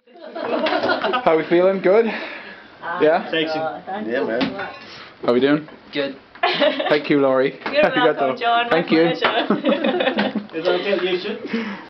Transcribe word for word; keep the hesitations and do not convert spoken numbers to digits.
How we feeling? Good? Uh, Yeah? Sexy. Yeah, man. How we doing? Good. Thank you, Laurie. You're welcome, John. Thank My you. pleasure. Is that okay, you should?